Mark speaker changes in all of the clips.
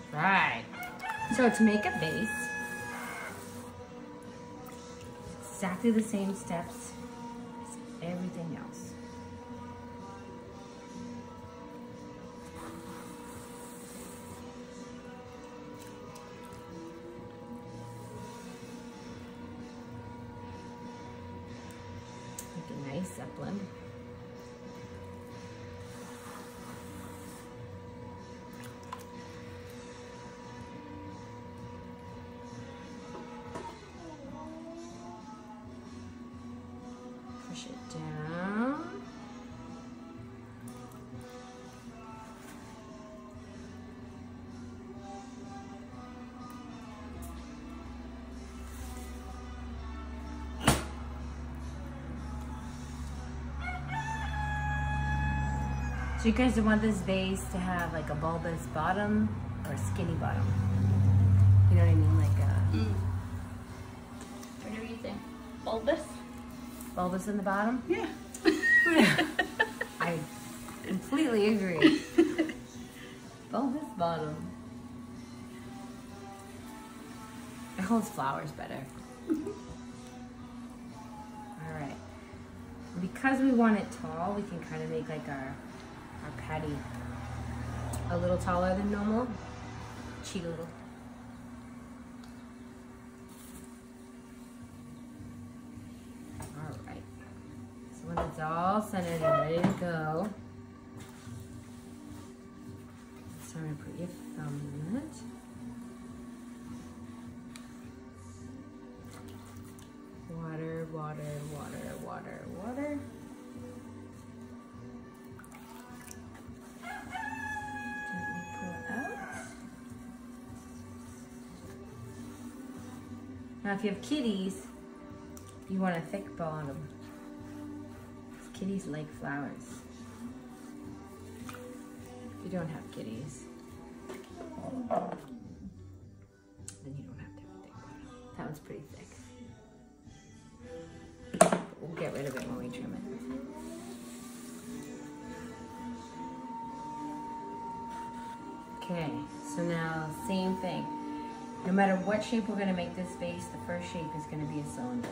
Speaker 1: Right. So to make a vase, exactly the same steps as everything else. Make a nice zeppelin. Push it down. So you guys want this vase to have like a bulbous bottom or a skinny bottom? You know what I mean? Like
Speaker 2: Whatever you think. Bulbous?
Speaker 1: Bulbous in the bottom?
Speaker 2: Yeah.
Speaker 1: I completely agree. Bulbous bottom. It holds flowers better. Alright. Because we want it tall, we can kind of make like our patty a little taller than normal. Cheat a little. Alright. So when it's all centered and ready to go, so I'm going to put your thumb in it. Water, water, water, water, water. Gently pull out. Now if you have kitties, you want a thick bottom. Kitties like flowers. If you don't have kitties, then you don't have to have a thick bottom. That one's pretty thick. We'll get rid of it when we trim it. Okay, so now same thing. No matter what shape we're gonna make this vase, the first shape is gonna be a cylinder.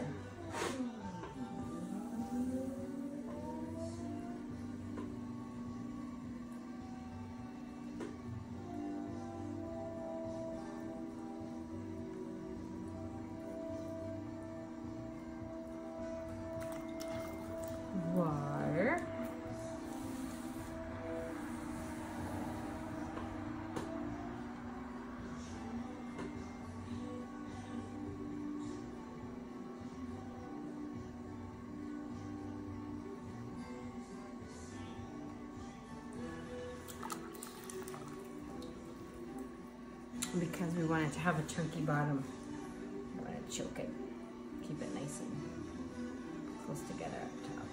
Speaker 1: Water. Because we want it to have a chunky bottom, I want to choke it, keep it nice and close together up top.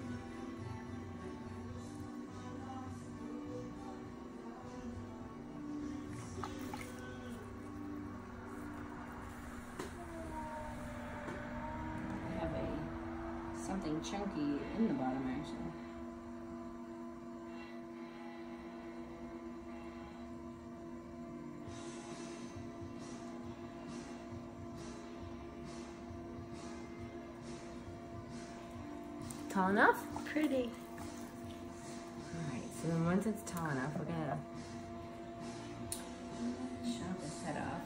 Speaker 1: I have something chunky in the bottom actually. Tall enough?
Speaker 2: Pretty.
Speaker 1: Alright, so then once it's tall enough, we're gonna chop this head off.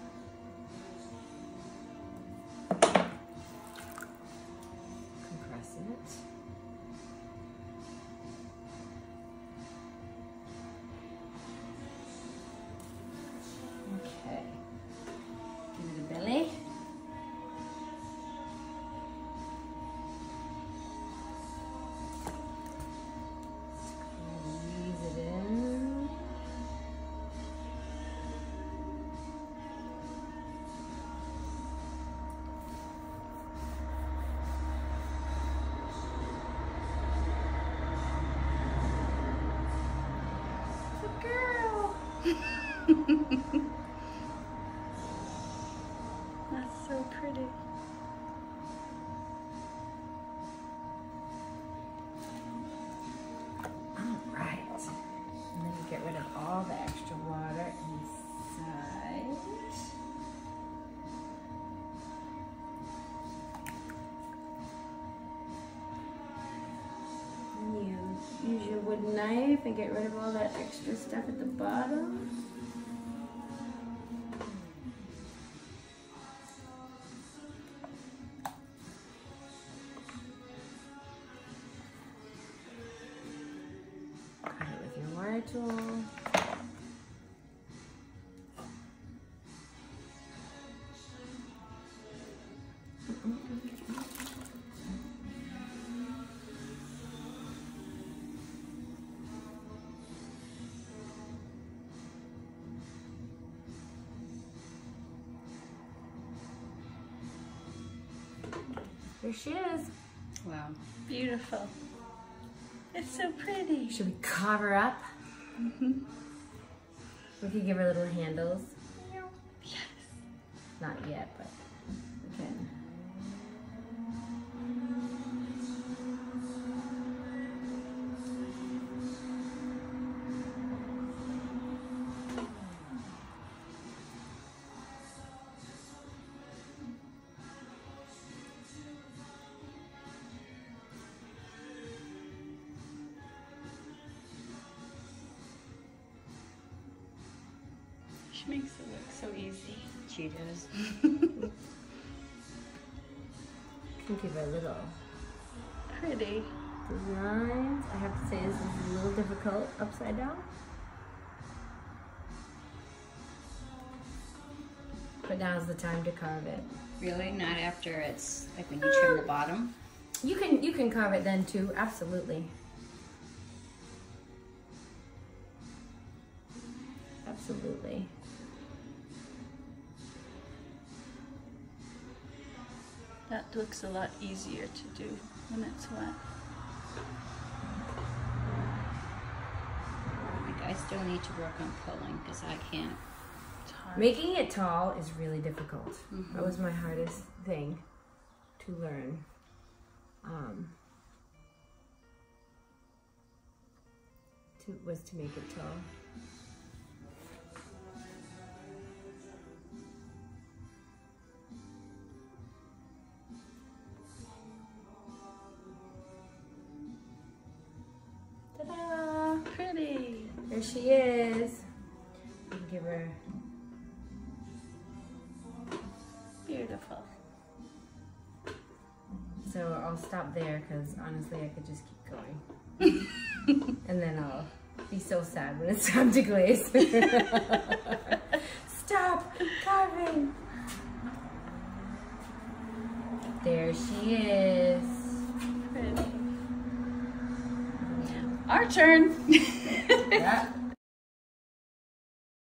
Speaker 1: Compress it. Okay. Give it a belly. knife and get rid of all that extra stuff at the bottom. Cut it with your wire tool. Here she is.
Speaker 2: Wow. Beautiful. It's so pretty.
Speaker 1: Should we carve her up?
Speaker 2: Mm-hmm.
Speaker 1: We could give her little handles.
Speaker 2: Yes.
Speaker 1: Not yet, but we can.
Speaker 2: She makes it look so easy.
Speaker 3: She does.
Speaker 1: Can give her a little
Speaker 2: Pretty.
Speaker 1: designs. I have to say this is a little difficult upside down. But now's the time to carve it.
Speaker 3: Really? Not after it's like when you trim the bottom?
Speaker 1: You can carve it then too, absolutely. Absolutely.
Speaker 2: That looks a lot easier to do when it's wet.
Speaker 3: Like, I still need to work on pulling because I can't.
Speaker 2: It's hard.
Speaker 1: Making it tall is really difficult.
Speaker 3: Mhm.
Speaker 1: That was my hardest thing to learn. Was to make it tall. Ta-da!
Speaker 2: Pretty.
Speaker 1: There she is. You can give her.
Speaker 2: Beautiful.
Speaker 1: So I'll stop there because honestly I could just keep going. And then I'll be so sad when it's time to glaze. Stop carving. There she is.
Speaker 2: Pretty. Our turn.
Speaker 1: Yeah.